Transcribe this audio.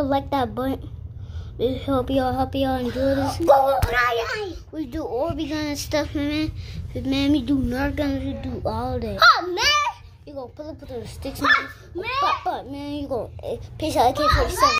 like that button. We hope y'all enjoy this. We do Orby gun and stuff, man. Man, we do Nerf guns, we do all that. Oh, man! You gonna put the sticks in there. But, man, you gonna piss out AK-47.